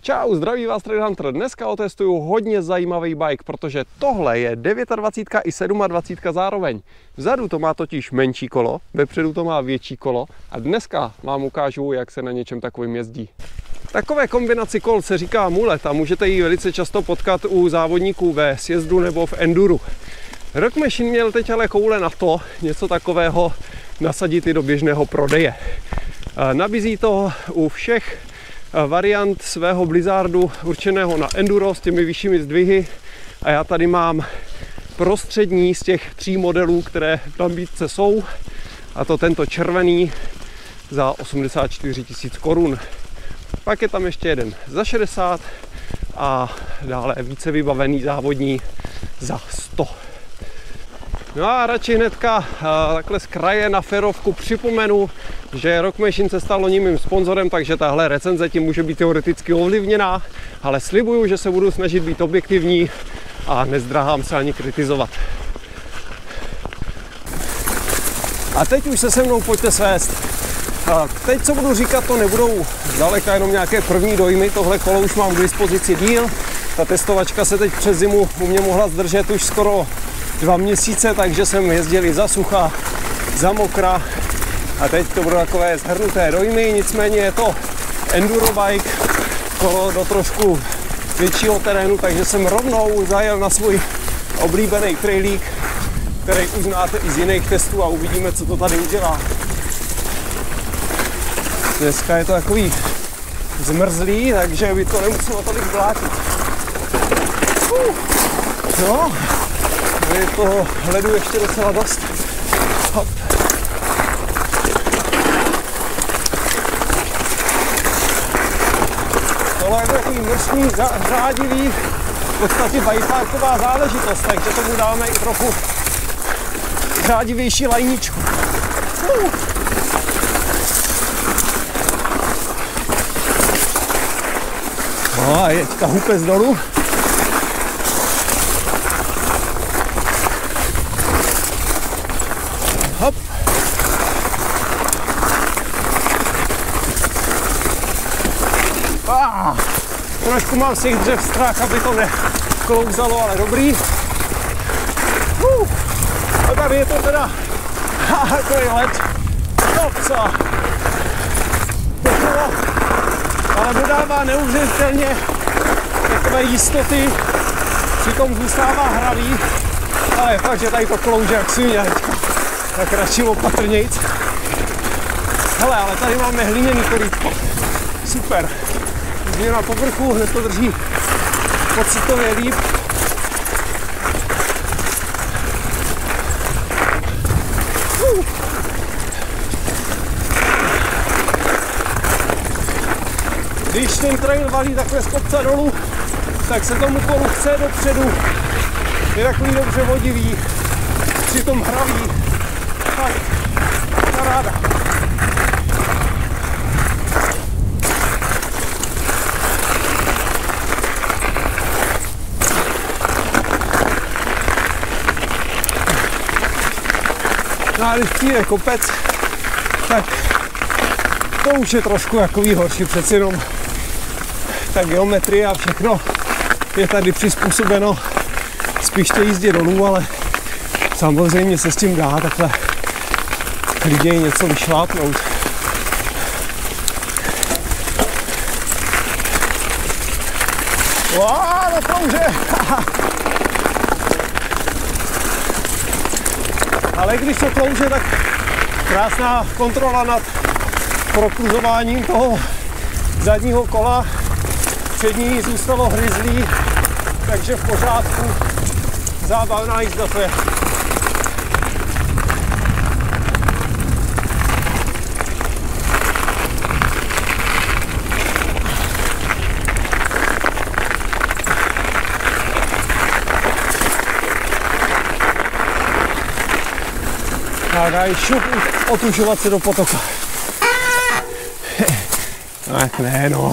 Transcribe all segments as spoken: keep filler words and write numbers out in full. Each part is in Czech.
Čau, zdraví vás Trail Hunter. Dneska otestuju hodně zajímavý bike, protože tohle je dvacet devět i dvacet sedm zároveň. Vzadu to má totiž menší kolo, vepředu to má větší kolo a dneska vám ukážu, jak se na něčem takovým jezdí. Takové kombinaci kol se říká mulet a můžete ji velice často potkat u závodníků ve sjezdu nebo v enduru. Rock Machine měl teď ale koule na to něco takového nasadit i do běžného prodeje. Nabízí to u všech variant svého Blizzardu určeného na enduro s těmi vyššími zdvihy a já tady mám prostřední z těch tří modelů, které v nabídce jsou, a to tento červený za osmdesát čtyři tisíc korun. Pak je tam ještě jeden za šedesát a dále více vybavený závodní za sto. No a radši hnedka takhle z kraje na ferovku připomenu, že Rock Machine se stal loni mým sponzorem, takže tahle recenze tím může být teoreticky ovlivněná, ale slibuju, že se budu snažit být objektivní a nezdráhám se ani kritizovat. A teď už se se mnou pojďte svést. Teď, co budu říkat, to nebudou zdaleka jenom nějaké první dojmy, tohle kolo už mám k dispozici díl. Ta testovačka se teď přes zimu u mě mohla zdržet už skoro dva měsíce, takže jsem jezdil i za sucha, za mokra a teď to budou takové shrnuté dojmy, nicméně je to enduro bike, kolo do trošku většího terénu, takže jsem rovnou zajel na svůj oblíbený trailík, který už znáte i z jiných testů a uvidíme, co to tady udělá. Dneska je to takový zmrzlý, takže by to nemuselo tolik vlátit. Uh, no. Je toho ledu ještě docela dost. Hop. Tohle je takový mršný, řádivý, v podstatě bajpáková záležitost, takže tomu dáme i trochu řádivější lajničku. Uh. No a je teďka hupec dolů. Hop. Ah, trošku mám z těch dřev strach, aby to neklouzalo, ale dobrý. Uh, a tady je to teda takový let. No co? Tohle, ale dodává neuvěřitelně takové jistoty, přitom zůstává hravý, ale je fakt, že tady to klouže jak svině teďka. Tak radši opatrnějc. Hele, ale tady máme hliněný korítko. Super. Změna povrchu, hned to drží pocitově líp. Uh. Když ten trail valí takhle z kopce dolů, tak se tomu kolu chce dopředu. Je takový dobře vodivý, přitom hravý. Tak, paráda. No a když přijde kopec, tak to už je trošku takový horší, přeci jenom ta geometrie a všechno je tady přizpůsobeno spíš té jízdě dolů, ale samozřejmě se s tím dá takhle klidně něco vyšlápnout. Wow, no klouže! Ale když to klouže, tak krásná kontrola nad prokruzováním toho zadního kola. Přední zůstalo hryzlý, takže v pořádku. Zábavná jízda to je. Tak a šup, otužovat se do potoka. Tak ne, no.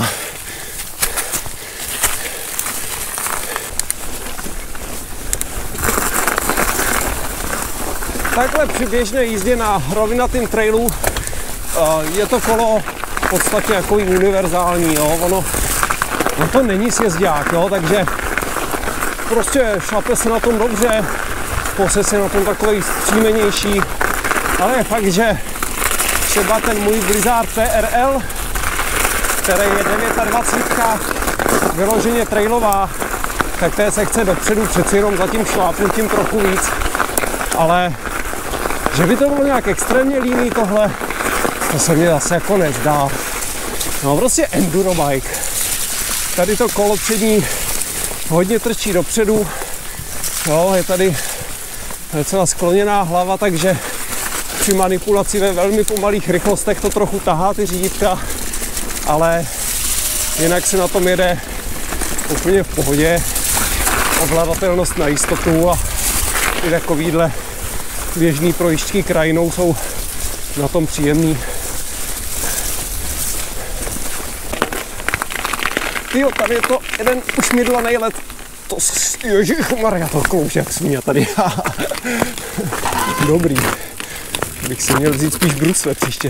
Takhle při běžné jízdě na rovinatém trailu je to kolo v podstatě jako univerzální, jo. Ono no to není sjezďák, jo, takže prostě šlape se na tom dobře, pose se na tom takový střímenější, ale je fakt, že třeba ten můj Blizzard P R L, který je dvacet devět, vyloženě trailová, tak té se chce dopředu přeci jenom za tím šlápnutím trochu víc, ale že by to bylo nějak extrémně líný tohle, to se mi zase jako nezdá. No prostě enduro bike. Tady to kolo přední hodně trčí dopředu, jo, je tady docela skloněná hlava, takže při manipulaci ve velmi pomalých rychlostech to trochu tahá ty řídítka, ale jinak se na tom jede úplně v pohodě. Ovladatelnost na jistotu a i takovýhle běžný projížďky krajinou jsou na tom příjemný. Jo, tady je to jeden ušmidlaný let. To ježichmarja, to klouže jak svíňa tady. Dobrý. Bych si měl vzít spíš brusle příště.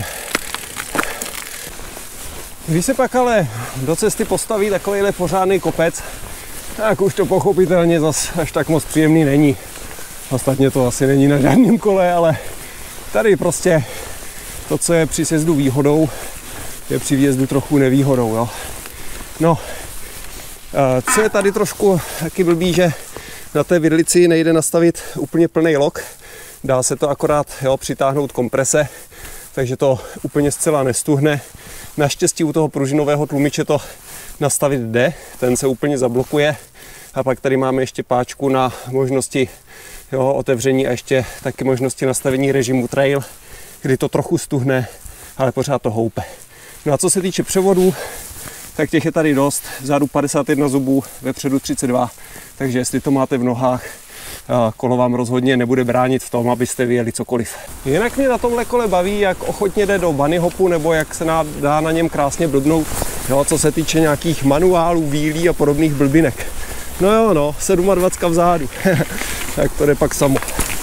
Když se pak ale do cesty postaví takovýhle pořádný kopec, tak už to pochopitelně zas až tak moc příjemný není. Ostatně to asi není na žádném kole, ale tady prostě to, co je při sjezdu výhodou, je při výjezdu trochu nevýhodou. Jo. No, co je tady trošku taky blbý, že na té vidlici nejde nastavit úplně plný lok. Dá se to akorát, jo, přitáhnout komprese, takže to úplně zcela nestuhne. Naštěstí u toho pružinového tlumiče to nastavit jde, ten se úplně zablokuje. A pak tady máme ještě páčku na možnosti, jo, otevření a ještě taky možnosti nastavení režimu trail, kdy to trochu stuhne, ale pořád to houpe. No a co se týče převodů, tak těch je tady dost. Vzadu padesát jedna zubů, vepředu třicet dva, takže jestli to máte v nohách, kolo vám rozhodně nebude bránit v tom, abyste vyjeli cokoliv. Jinak mě na tomhle kole baví, jak ochotně jde do bunny hopu, nebo jak se dá na něm krásně blbnout, jo, co se týče nějakých manuálů, výlí a podobných blbinek. No jo, no, dvacet sedm vzadu, tak to jde pak samo.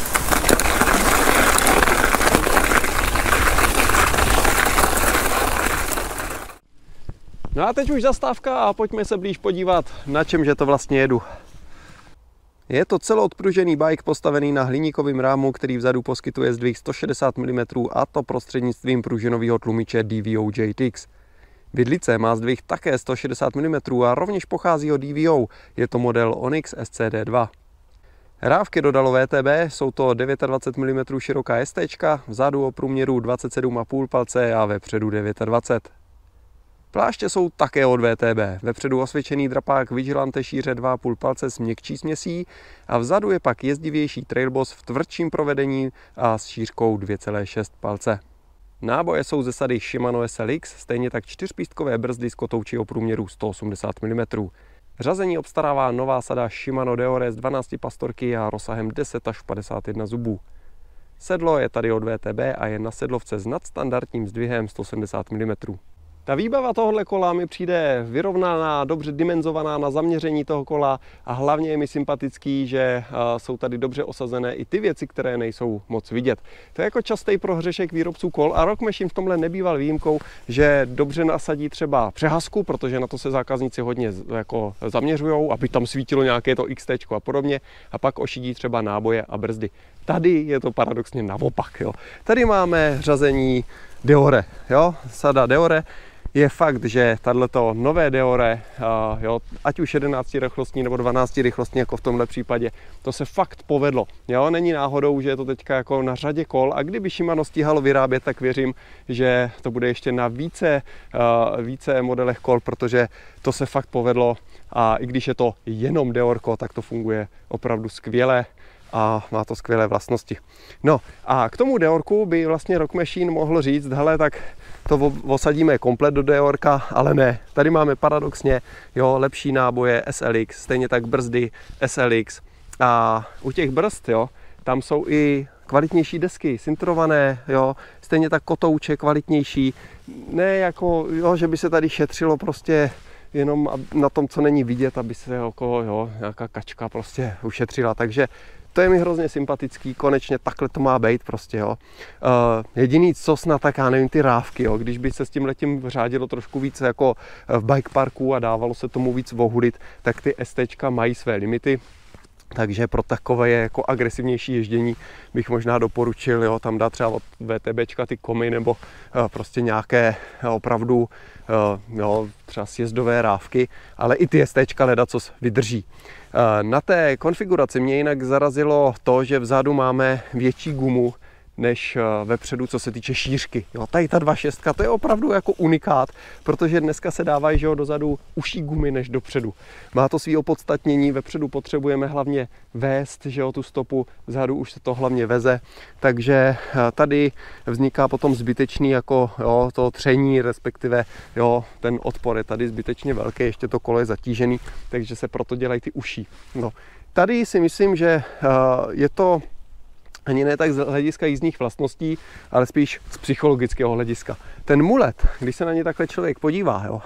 No a teď už zastávka a pojďme se blíž podívat, na čemže to vlastně jedu. Je to celoodpružený bike postavený na hliníkovém rámu, který vzadu poskytuje zdvih sto šedesát milimetrů, a to prostřednictvím pružinového tlumiče D V O J T X. Vidlice má zdvih také sto šedesát milimetrů a rovněž pochází od D V O, je to model Onyx S C D dva. Rávky dodalo V T B, jsou to dvacet devět milimetrů široká S T, vzadu o průměru dvacet sedm a půl palce a vepředu dvacet devět. Pláště jsou také od V T B, vepředu osvědčený drapák Vigilante šíře dva a půl palce s měkčí směsí a vzadu je pak jezdivější Trailboss v tvrdším provedení a s šířkou dvě celá šest palce. Náboje jsou ze sady Shimano S L X, stejně tak čtyřpístkové brzdy s kotoučí o průměru sto osmdesát milimetrů. Řazení obstarává nová sada Shimano Deore z dvanácti pastorky a rozsahem deset až padesát jedna zubů. Sedlo je tady od V T B a je na sedlovce s nadstandardním zdvihem sto sedmdesát milimetrů. Ta výbava tohohle kola mi přijde vyrovnaná, dobře dimenzovaná na zaměření toho kola a hlavně je mi sympatický, že jsou tady dobře osazené i ty věci, které nejsou moc vidět. To je jako častý prohřešek výrobců kol a Rock Machine v tomhle nebýval výjimkou, že dobře nasadí třeba přehazku, protože na to se zákazníci hodně jako zaměřují, aby tam svítilo nějaké to X T a podobně, a pak ošidí třeba náboje a brzdy. Tady je to paradoxně naopak. Jo. Tady máme řazení Deore, jo, sada Deore. Je fakt, že tato nové Deore, uh, jo, ať už jedenáctirychlostní nebo dvanáctirychlostní, jako v tomhle případě, to se fakt povedlo. Jo, není náhodou, že je to teďka jako na řadě kol, a kdyby Shimano stíhalo vyrábět, tak věřím, že to bude ještě na více, uh, více modelech kol, protože to se fakt povedlo, a i když je to jenom Deorko, tak to funguje opravdu skvěle a má to skvělé vlastnosti. No a k tomu Deorku by vlastně Rock Machine mohl říct, hele, tak to osadíme komplet do Deorka, ale ne. Tady máme paradoxně, jo, lepší náboje S L X, stejně tak brzdy S L X. A u těch brzd, jo, tam jsou i kvalitnější desky, sintrované, jo, stejně tak kotouče kvalitnější. Ne jako, jo, že by se tady šetřilo prostě jenom na tom, co není vidět, aby se jako, jo, nějaká kačka prostě ušetřila. Takže to je mi hrozně sympatický, konečně takhle to má být prostě, jo. Uh, jediný co snad, tak já nevím, ty rávky, jo, když by se s tím letím řádilo trošku víc jako v bike parku a dávalo se tomu víc vohudit, tak ty STčka mají své limity. Takže pro takové jako agresivnější ježdění bych možná doporučil, jo, tam dát třeba od VTBčka ty komy nebo uh, prostě nějaké opravdu uh, jo, třeba sjezdové rávky, ale i ty STčka ledacos vydrží. Uh, na té konfiguraci mě jinak zarazilo to, že vzadu máme větší gumu než vepředu, co se týče šířky. Jo, tady ta dva šestka, to je opravdu jako unikát, protože dneska se dávají, že jo, dozadu uší gumy než dopředu. Má to svý opodstatnění, vepředu potřebujeme hlavně vést, že jo, tu stopu, vzadu už se to hlavně veze, takže tady vzniká potom zbytečný jako, jo, to tření, respektive, jo, ten odpor je tady zbytečně velký, ještě to kolo je zatížený, takže se proto dělají ty uší. No, tady si myslím, že je to ani ne tak z hlediska jízdních vlastností, ale spíš z psychologického hlediska. Ten mulet, když se na ně takhle člověk podívá, jo,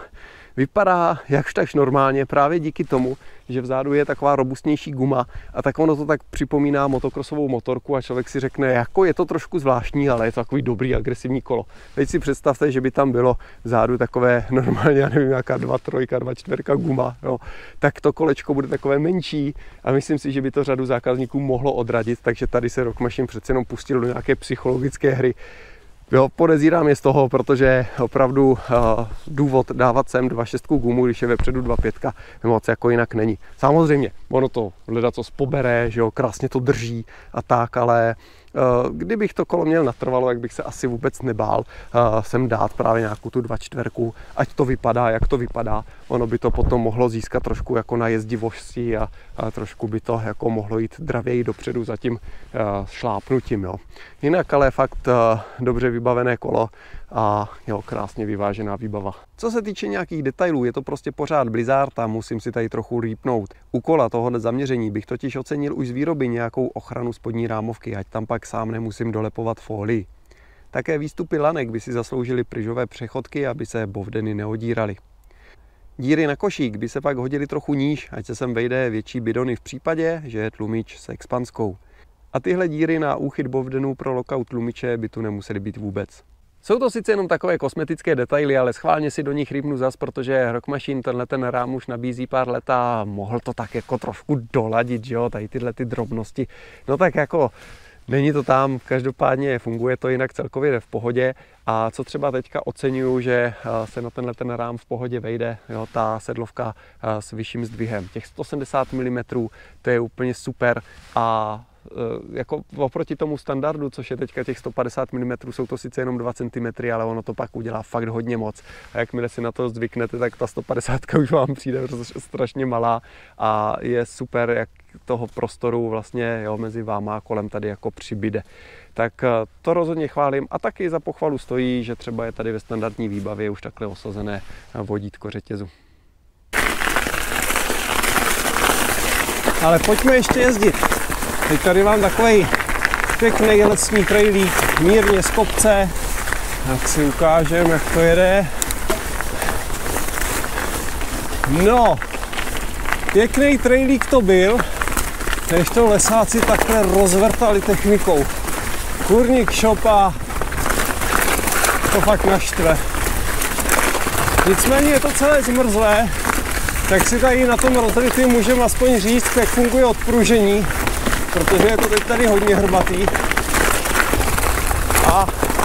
vypadá jakž takž normálně právě díky tomu, že vzadu je taková robustnější guma a tak ono to tak připomíná motokrosovou motorku a člověk si řekne, jako je to trošku zvláštní, ale je to takový dobrý agresivní kolo. Teď si představte, že by tam bylo vzadu takové normálně, já nevím, nějaká dva trojka, dva čtverka guma, jo. Tak to kolečko bude takové menší a myslím si, že by to řadu zákazníků mohlo odradit, takže tady se Rock Machine přece jenom pustil do nějaké psychologické hry. Jo, podezírám je z toho, protože opravdu uh, důvod dávat sem dva šestku gumu, když je vepředu dva pětka, moc jako jinak není. Samozřejmě, ono to ledacos pobere, že jo, krásně to drží a tak, ale uh, kdybych to kolo měl natrvalo, jak bych se asi vůbec nebál uh, sem dát právě nějakou tu dva čtverku, ať to vypadá, jak to vypadá. Ono by to potom mohlo získat trošku jako na jezdivosti a, a trošku by to jako mohlo jít dravěji dopředu za tím uh, šlápnutím, jo. Jinak ale fakt uh, dobře vybavené kolo a jo, krásně vyvážená výbava. Co se týče nějakých detailů, je to prostě pořád Blizzard a musím si tady trochu rýpnout. U kola tohohle zaměření bych totiž ocenil už z výroby nějakou ochranu spodní rámovky, ať tam pak sám nemusím dolepovat folii. Také výstupy lanek by si zasloužily pryžové přechodky, aby se bovdeny neodíraly. Díry na košík by se pak hodily trochu níž, ať se sem vejde větší bidony v případě, že je tlumič s expanskou. A tyhle díry na úchyt bovdenů pro lockout tlumiče by tu nemusely být vůbec. Jsou to sice jenom takové kosmetické detaily, ale schválně si do nich rýpnu zas, protože Rock Machine tenhle ten rám už nabízí pár let a mohl to tak jako trošku doladit, že jo, tady tyhle ty drobnosti. No tak jako není to tam, každopádně funguje to jinak celkově v pohodě. A co třeba teďka oceňuju, že se na tenhle ten rám v pohodě vejde, jo, ta sedlovka s vyšším zdvihem. Těch sto sedmdesát milimetrů, to je úplně super a jako oproti tomu standardu, což je teďka těch sto padesát milimetrů, jsou to sice jenom dva centimetry, ale ono to pak udělá fakt hodně moc. A jakmile si na to zvyknete, tak ta sto padesát už vám přijde strašně malá a je super, jak toho prostoru vlastně, jo, mezi váma a kolem tady jako přibyde. Tak to rozhodně chválím a taky za pochvalu stojí, že třeba je tady ve standardní výbavě už takhle osazené vodítko řetězu. Ale pojďme ještě jezdit. Teď tady mám takový pěkný lesní trailík, mírně z kopce. Tak si ukážem, jak to jede. No, pěkný trailík to byl, než to lesáci takhle rozvrtali technikou. Kurník šopa, to fakt naštve. Nicméně je to celé zmrzlé, tak si tady na tom rozrytým můžeme aspoň říct, jak funguje odpružení, protože je to teď tady hodně hrbatý. A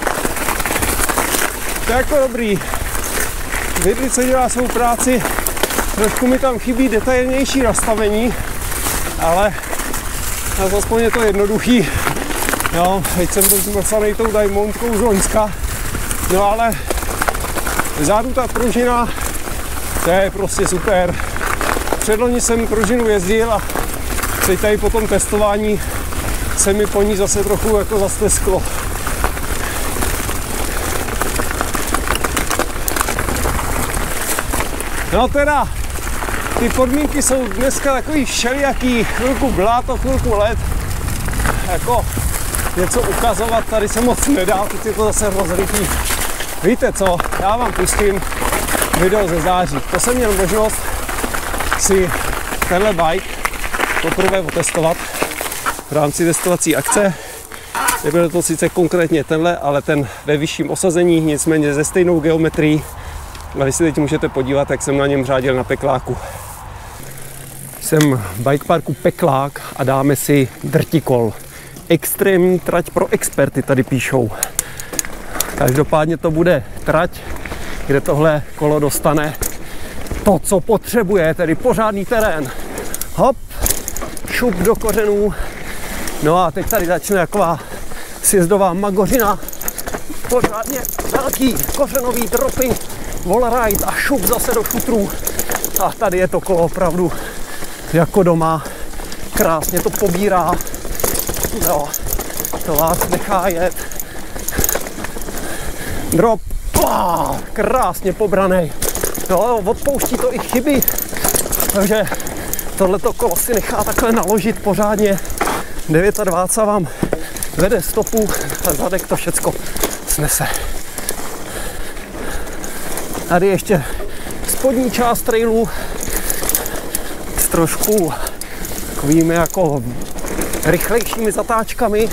to je jako dobrý. Vidlice dělá svou práci, trošku mi tam chybí detailnější nastavení, ale aspoň je to jednoduchý. Jo, teď jsem byl zmrsanej tou Diamondkou z Loňska, no ale vzadu ta pružina, to je prostě super. Předloni jsem pružinu jezdil a teď tady po tom testování se mi po ní zase trochu jako zastesklo. No teda, ty podmínky jsou dneska takový všelijaký, chvilku bláto, chvilku led. Jako něco ukazovat tady se moc nedá, teď je to zase rozrytý. Víte co, já vám pustím video ze září. To jsem měl možnost si tenhle bike poprvé otestovat. v rámci testovací akce. Nebude to sice konkrétně tenhle, ale ten ve vyšším osazení, nicméně ze stejnou geometrií. A vy si teď můžete podívat, jak jsem na něm řádil na Pekláku. Jsem v bike parku Peklák a dáme si drtikol. Extrémní trať pro experty tady píšou. Každopádně to bude trať, kde tohle kolo dostane to, co potřebuje, tedy pořádný terén. Hop, šup do kořenů. No a teď tady začne taková sjezdová magořina. Pořádně velký kořenový dropy, wallride a šup zase do šutrů. A tady je to kolo opravdu jako doma. Krásně to pobírá. No, to vás nechá jet. Drop. Pá, krásně pobraný. No, odpouští to i chyby. Takže tohleto kolo si nechá takhle naložit pořádně. dvacet devět vám vede stopu a zadek to všecko snese. Tady ještě spodní část trailu s trošku takovými jako rychlejšími zatáčkami.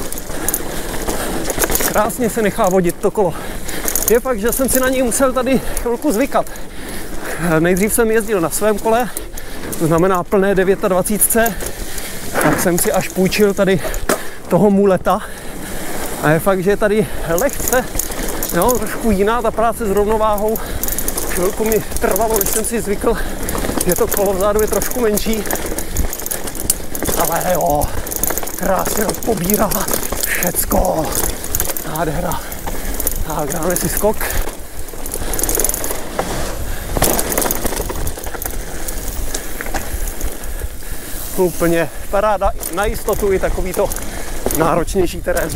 Krásně se nechá vodit to kolo. Je fakt, že jsem si na něj musel tady chvilku zvykat. Nejdřív jsem jezdil na svém kole, to znamená plné dvacet devět, tak jsem si až půjčil tady toho muleta. A je fakt, že je tady lehce, jo, trošku jiná ta práce s rovnováhou. Chvilku mi trvalo, než jsem si zvykl, že to kolo vzadu je trošku menší. Ale jo, krásně pobírá všecko. Nádhera. Tak dáme si skok. Úplně paráda na jistotu i takovýto náročnější terén.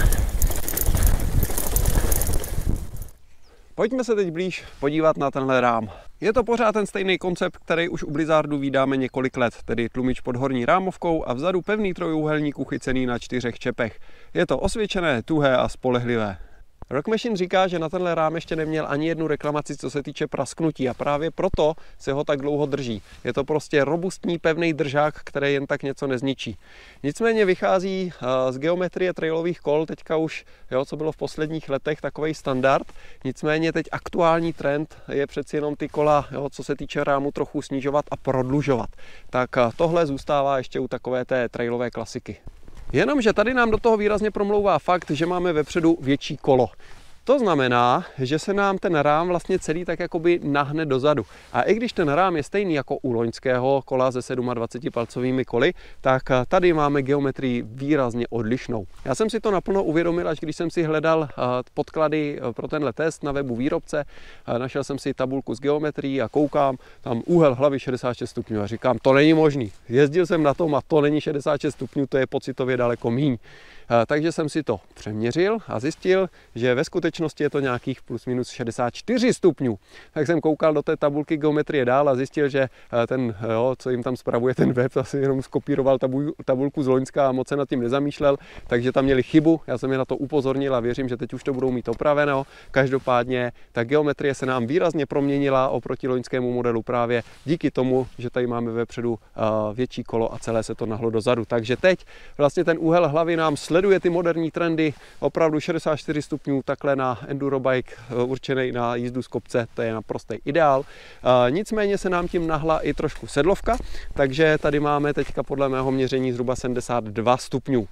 Pojďme se teď blíž podívat na tenhle rám. Je to pořád ten stejný koncept, který už u Blizzardu vídáme několik let, tedy tlumič pod horní rámovkou a vzadu pevný trojúhelník uchycený na čtyřech čepech. Je to osvědčené, tuhé a spolehlivé. Rock Machine říká, že na tenhle rám ještě neměl ani jednu reklamaci, co se týče prasknutí a právě proto se ho tak dlouho drží. Je to prostě robustní, pevný držák, který jen tak něco nezničí. Nicméně vychází z geometrie trailových kol, teďka už, jo, co bylo v posledních letech, takovej standard. Nicméně teď aktuální trend je přeci jenom ty kola, jo, co se týče rámu, trochu snižovat a prodlužovat. Tak tohle zůstává ještě u takové té trailové klasiky. Jenomže tady nám do toho výrazně promlouvá fakt, že máme vepředu větší kolo. To znamená, že se nám ten rám vlastně celý tak jakoby nahne dozadu. A i když ten rám je stejný jako u loňského kola se dvaceti sedmi palcovými koly, tak tady máme geometrii výrazně odlišnou. Já jsem si to naplno uvědomil, až když jsem si hledal podklady pro tenhle test na webu výrobce. Našel jsem si tabulku s geometrií a koukám, tam úhel hlavy šedesát šest stupňů a říkám, to není možný. Jezdil jsem na tom a to není šedesát šest stupňů, to je pocitově daleko míň. Takže jsem si to přeměřil a zjistil, že ve skutečnosti je to nějakých plus minus šedesát čtyři stupňů. Tak jsem koukal do té tabulky geometrie dál a zjistil, že ten, jo, co jim tam spravuje ten web, asi jenom skopíroval tabulku z loňska a moc se nad tím nezamýšlel, takže tam měli chybu. Já jsem je na to upozornil a věřím, že teď už to budou mít opraveno. Každopádně ta geometrie se nám výrazně proměnila oproti loňskému modelu právě díky tomu, že tady máme vepředu větší kolo a celé se to nahlo dozadu. Takže teď vlastně ten úhel hlavy nám sleduje ty moderní trendy, opravdu šedesát čtyři stupňů, takhle na endurobike určený na jízdu z kopce, to je naprostý ideál. E, nicméně se nám tím nahla i trošku sedlovka, takže tady máme teďka podle mého měření zhruba sedmdesát dva stupňů.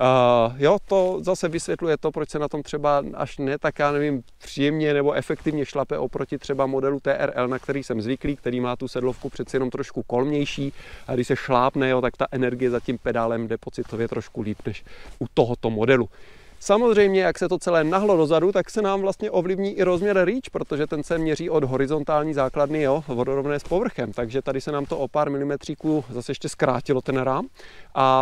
E, jo, to zase vysvětluje to, proč se na tom třeba až ne tak, já nevím, příjemně nebo efektivně šlape oproti třeba modelu T R L, na který jsem zvyklý, který má tu sedlovku přeci jenom trošku kolmější a když se šlápne, jo, tak ta energie za tím pedálem jde pocitově trošku líp než u tohoto modelu. Samozřejmě, jak se to celé nahlo dozadu, tak se nám vlastně ovlivní i rozměr reach, protože ten se měří od horizontální základny, jo, vodorovné s povrchem, takže tady se nám to o pár milimetříků zase ještě zkrátilo ten rám a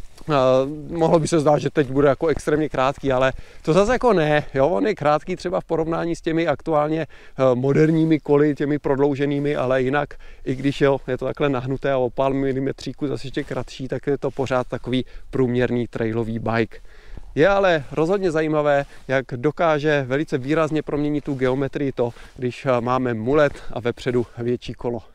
Uh, mohlo by se zdát, že teď bude jako extrémně krátký, ale to zase jako ne, jo, on je krátký třeba v porovnání s těmi aktuálně uh, moderními koly, těmi prodlouženými, ale jinak, i když jo, je to takhle nahnuté a o pár milimetříků zase ještě kratší, tak je to pořád takový průměrný trailový bike. Je ale rozhodně zajímavé, jak dokáže velice výrazně proměnit tu geometrii to, když máme mulet a vepředu větší kolo.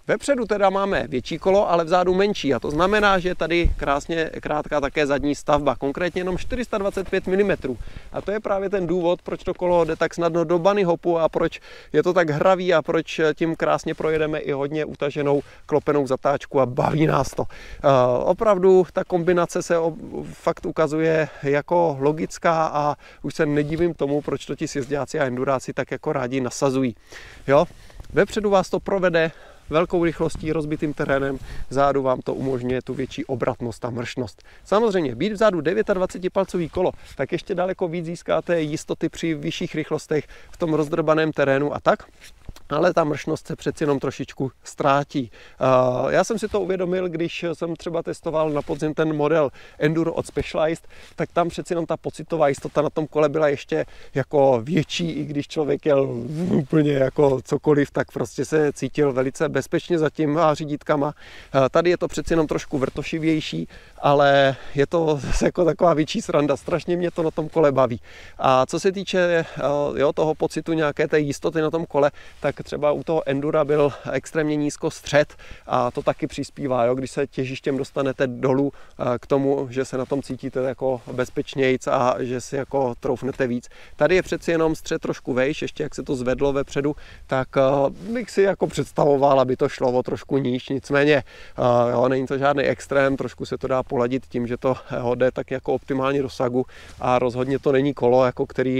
Vepředu teda máme větší kolo, ale vzadu menší a to znamená, že tady krásně krátká také zadní stavba, konkrétně jenom čtyři sta dvacet pět milimetrů. A to je právě ten důvod, proč to kolo jde tak snadno do bunny hopu a proč je to tak hravý a proč tím krásně projedeme i hodně utaženou klopenou zatáčku a baví nás to. Uh, opravdu ta kombinace se fakt ukazuje jako logická a už se nedivím tomu, proč to ti sjezďáci a enduráci tak jako rádi nasazují. Jo? Vepředu vás to provede velkou rychlostí, rozbitým terénem, vzadu vám to umožňuje tu větší obratnost a mršnost. Samozřejmě, být vzadu dvacetidvoupalcový kolo, tak ještě daleko víc získáte jistoty při vyšších rychlostech v tom rozdrbaném terénu a tak. Ale ta mršnost se přeci jenom trošičku ztrátí. Uh, já jsem si to uvědomil, když jsem třeba testoval na podzim ten model Enduro od Specialized, tak tam přeci jenom ta pocitová jistota na tom kole byla ještě jako větší, i když člověk jel úplně jako cokoliv, tak prostě se cítil velice bezpečně za těma řídítkama. Uh, tady je to přeci jenom trošku vrtošivější, ale je to zase jako taková větší sranda. Strašně mě to na tom kole baví. A co se týče uh, jo, toho pocitu nějaké té jistoty na tom kole, tak třeba u toho Endura byl extrémně nízko střed a to taky přispívá, jo? Když se těžištěm dostanete dolů k tomu, že se na tom cítíte jako bezpečnějc a že si jako troufnete víc. Tady je přeci jenom střed trošku vejš, ještě jak se to zvedlo vepředu, tak bych si jako představoval, aby to šlo o trošku níž, nicméně jo, není to žádný extrém, trošku se to dá poladit tím, že to jo, jde tak jako optimální dosahu a rozhodně to není kolo, jako který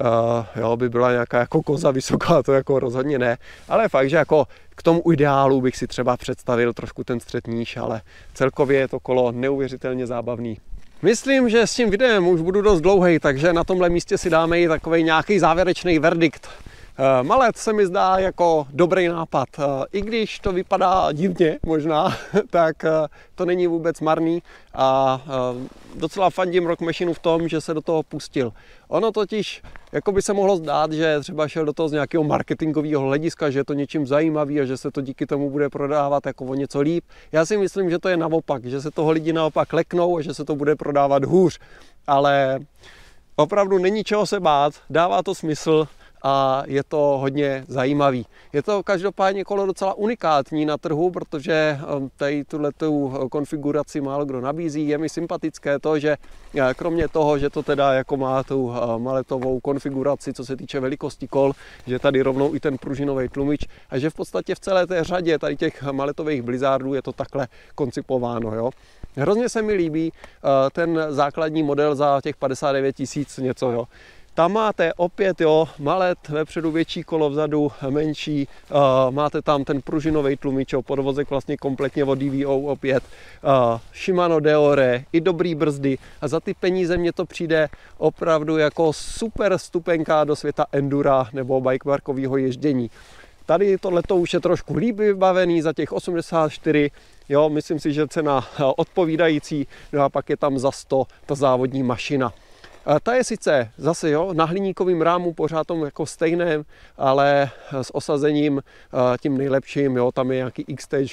jo, by byla nějaká jako koza vysoká, to jako rozhodně ne, ale fakt, že jako k tomu ideálu bych si třeba představil trošku ten střed níž, ale celkově je to kolo neuvěřitelně zábavný. Myslím, že s tím videem už budu dost dlouhý, takže na tomhle místě si dáme i takový nějaký závěrečný verdikt. Malet se mi zdá jako dobrý nápad. I když to vypadá divně možná, tak to není vůbec marný a docela fandím Rock Machinu v tom, že se do toho pustil. Ono totiž, jako by se mohlo zdát, že třeba šel do toho z nějakého marketingového hlediska, že je to něčím zajímavý a že se to díky tomu bude prodávat jako o něco líp. Já si myslím, že to je naopak, že se toho lidi naopak leknou a že se to bude prodávat hůř. Ale opravdu není čeho se bát, dává to smysl a je to hodně zajímavý. Je to každopádně kolo docela unikátní na trhu, protože tady tuhletu konfiguraci málo kdo nabízí. Je mi sympatické to, že kromě toho, že to teda jako má tu maletovou konfiguraci, co se týče velikosti kol, že tady rovnou i ten pružinový tlumič a že v podstatě v celé té řadě tady těch maletových Blizzardů je to takhle koncipováno. Jo? Hrozně se mi líbí ten základní model za těch padesát devět tisíc něco. Jo? Tam máte opět jo, malet, vepředu větší kolo, vzadu menší, uh, máte tam ten pružinový tlumič, podvozek vlastně kompletně od D V O opět, uh, Shimano Deore, i dobrý brzdy a za ty peníze mně to přijde opravdu jako super stupenka do světa endura nebo bikeparkového ježdění. Tady tohleto už je trošku líp vybavený za těch osmdesát čtyři, jo, myslím si, že cena odpovídající, no a pak je tam za sto ta závodní mašina. Ta je sice zase jo, na hliníkovém rámu pořád tom jako stejném, ale s osazením tím nejlepším, jo, tam je nějaký X T,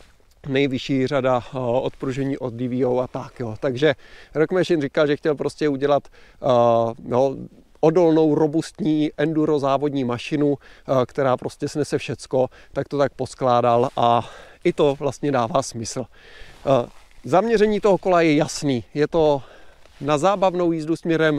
nejvyšší řada odpružení od D V O a tak. Jo. Takže Rock Machine říkal, že chtěl prostě udělat jo, odolnou, robustní enduro závodní mašinu, která prostě snese všecko, tak to tak poskládal a i to vlastně dává smysl. Zaměření toho kola je jasný, je to na zábavnou jízdu směrem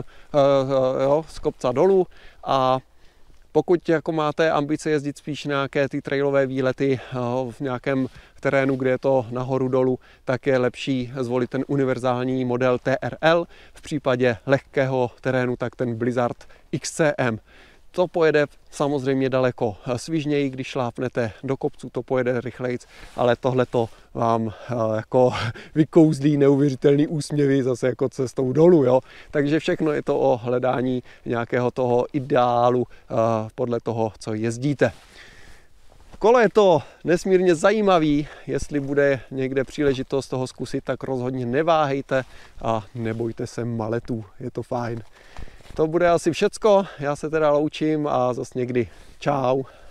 jo, z kopca dolů a pokud jako máte ambice jezdit spíš nějaké ty trailové výlety jo, v nějakém terénu, kde je to nahoru dolů, tak je lepší zvolit ten univerzální model T R L. V případě lehkého terénu tak ten Blizzard X C M. To pojede samozřejmě daleko svižněji, když šlápnete do kopců, to pojede rychlejc, ale tohle to vám jako vykouzlí neuvěřitelný úsměvy zase jako cestou dolů, jo. Takže všechno je to o hledání nějakého toho ideálu podle toho, co jezdíte. Kolo je to nesmírně zajímavý, jestli bude někde příležitost toho zkusit, tak rozhodně neváhejte a nebojte se maletů, je to fajn. To bude asi všecko, já se teda loučím a zase někdy. Čau.